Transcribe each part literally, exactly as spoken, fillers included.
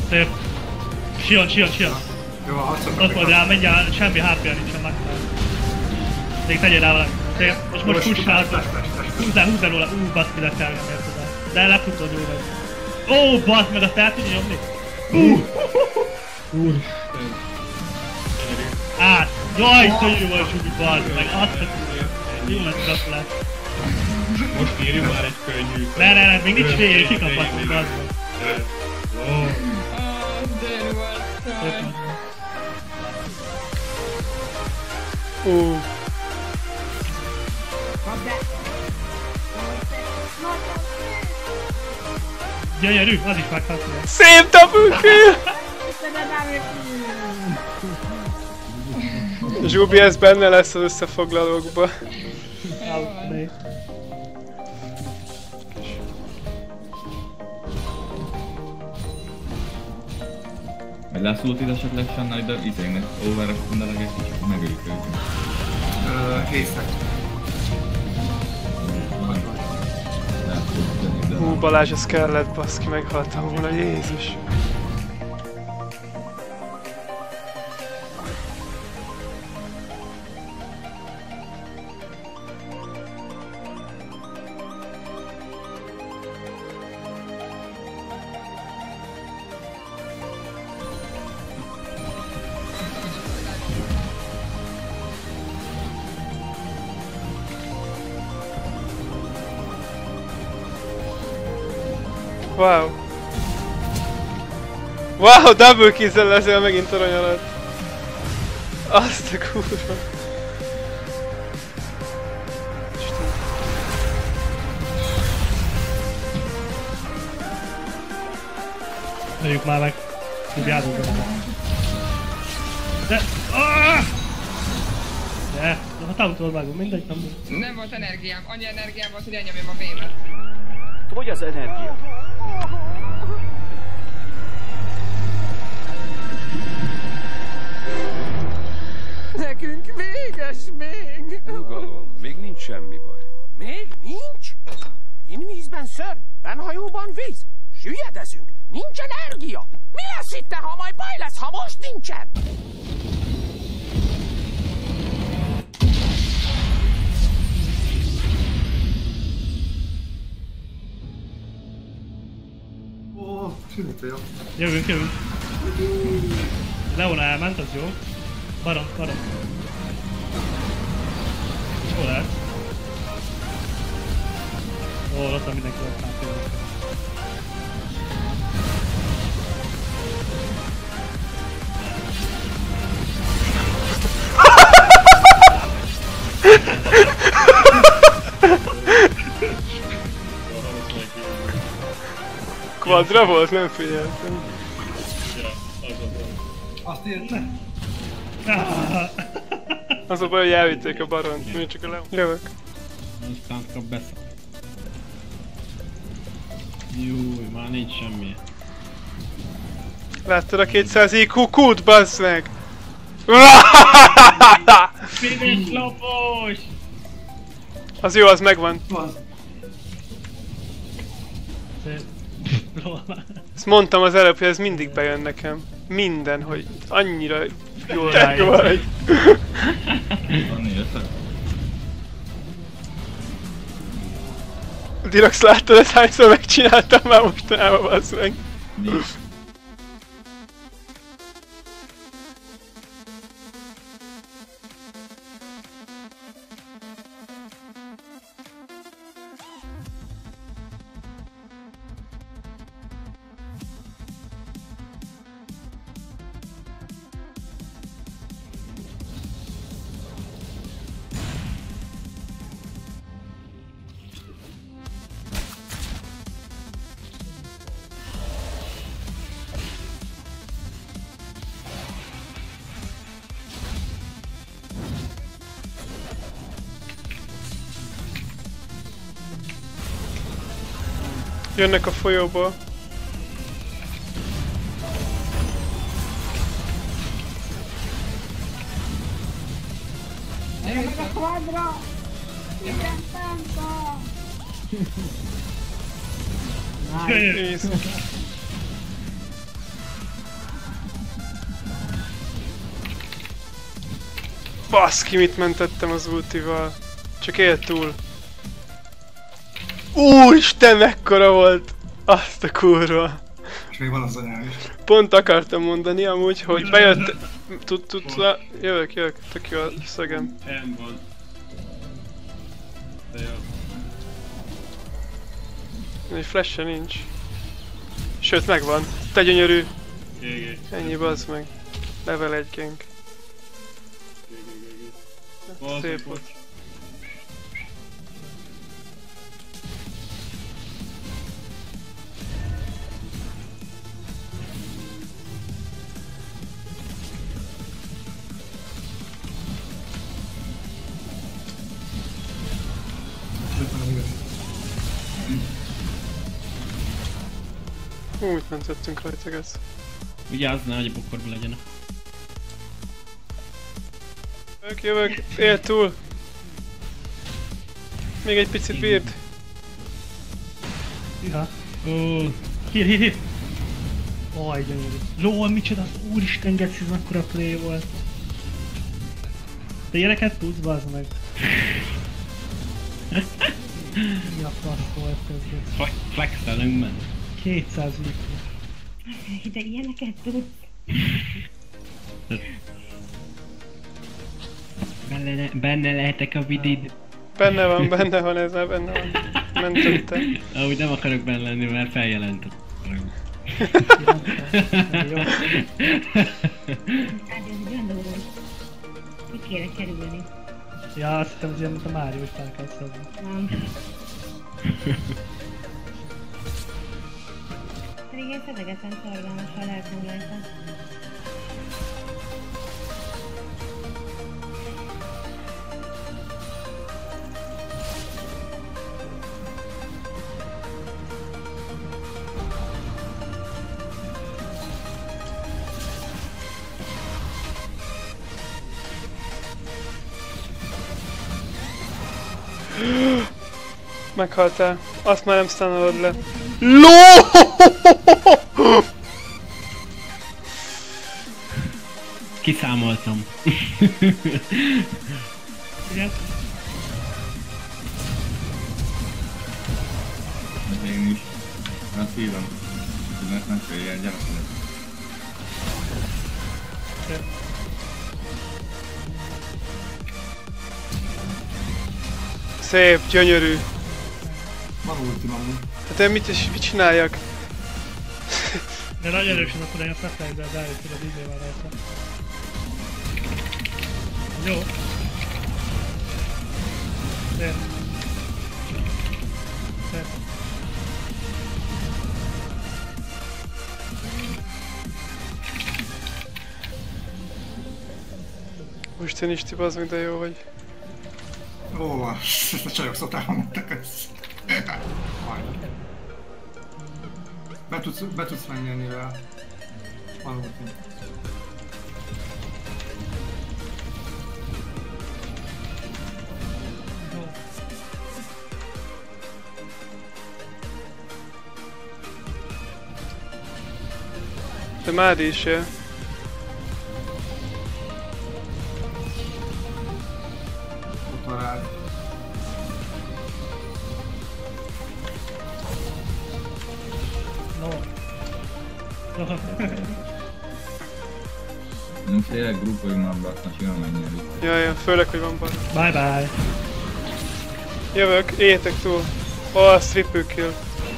Szép. Sion, Sion, Sion. Jó, harcolok. Ott volt rá, menjál, semmi há pé-ja nincsen meg. Még tegyél rá valami. Szép. És most pussál. Húzzál, húzzál róla. Ú, baszd ki, de kell nem érted el. De lefutod jó vagy. Ó, baszd meg, azt el tudja nyomni? Ú! Úr. Át! Jaj, szörnyű volt Sugi, baszd meg. Azt a jó lesz, azt lesz. Most írjuk már egy könnyű. Ne, ne, ne, még nincs végig, kikapasztunk, baszd meg. Ó. Ú. Gyönyörű, az is meghatja. Szép double kill! Zsubi, ez benne lesz az összefoglalókba. Vagy leszúlt ide esetleg Sanna ide izének, overrastundalag egy kicsit megöljük őket. Hésztek. Hú, Balázs, ez kellett, baszki, meghaltam volna, Jézus. Wow. Wow, double kill-zel leszel megint aranyalat. Azt a kurva. Lőjük már meg. Tudjátok be. De... Aaaaaaah! De... A tautól vágom, mindegy, nem volt. Nem volt energiám, annyi energiám volt, hogy elnyomjam a vémet. Fogy az energia. Nekünk véges még! Nyugalom, még nincs semmi baj. Még nincs? Invízben szörny, benhajóban víz. Süllyedezünk, nincs energia. Mi lesz itt, ha majd baj lesz, ha most nincsen? Ó, sűrűt jó. Jövünk, jövünk. Leona elment, az jó. Baron, baron. Hol lehet? Ó, ott mindenki ott már például. Quadra volt, nem figyeltem. Azt érte? Az a baj, hogy elvitték a baront, mi csak a Leon. Jövök. Aztán kap beszél. Júj, már nincs semmi. Láttad a kétszáz i kú kút, bassz meg! Finish lopós! Az jó, az megvan. Ezt mondtam az előbb, hogy ez mindig bejön nekem. Minden, hogy annyira jól rájön. Dirax, láttad, ezt hányszor megcsináltam már mostanában, bassz meg? Jönnek a folyóból. Gyere a quadra! Igen, Penta! Nice. Baszki, mit mentettem az ultival. Csak élt túl. Úristen, mekkora volt! Azt a kurva. És még van az anyám is. Pont akartam mondani amúgy, hogy bejött... Tud, tudsz... Jövök, jövök, tök jó a szögem. Fenn van. De jó. Egy flash-e nincs. Sőt, megvan. Te gyönyörű. Gégé. Ennyi, bazd meg. Level egy gank. Szép volt. Hú, mit mentettünk rajta, ez. Vigyázz, hogy a bokorba legyen. Jövök, jövök, él túl. Még egy picit bírd. Iha. Ó, Hír, hír, hír. Aj, gyönyörű. Lol, micsoda, úristen, geci, ez mekkora play volt. Te ilyeneket tudsz, bazd meg. Mi a fasz volt ez? flex, flexelünk ment. kétszáz litr. De ilyeneket tudsz. Benne, benne lehetek a vidid. Benne van, benne van, ez már benne van. Mentettem. Ahogy nem akarok benne lenni, mert feljelentett. Jó. Hát ez gyanúros. Ki kéne kerülni? Ja, azt hittem, hogy ilyen, mint a Mário, hogy fel kell szedni. Nem. Pedig én szedegetem szorgalmas a lelkmúlását. Meghaltál. Azt már nem szánolod le. LOL! Kiszámoltam. Igen? Meg én is. Azt hívom. Mert nem féljel, gyere fel. Szép, gyönyörű. Van ultim amúgy. Hát én mit, is, mit csináljak? De nagy erősen akkor én azt ne felejtsd el, de hogy a dé jé van rajta. Jó. Szép. Szép. Most én is ti bazd meg, de jó vagy. Ó, ezt a csajok szotában mentek ezt. Be tudsz, be tudsz menni ennél. Van ultim. De Mádi is él. Ott van rád. No. No. Nem félek, grupoljuk már be, aztán simán megnyerjük. Jaj, jaj, főleg, hogy van bar. Bye bye. Jövök, éljetek túl. Ó, oh, triple kill.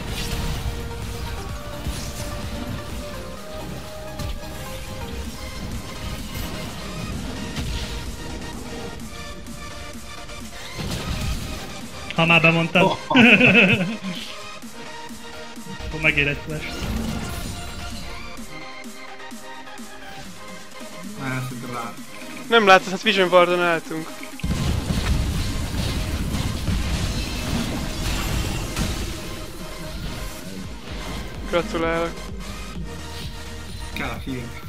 Ha már bemondtad. Oh. Akkor megér egy flash. Ne, szerintem lát. Nem látod, hát Vision Wardon álltunk. Gratulálok. Kell a healing.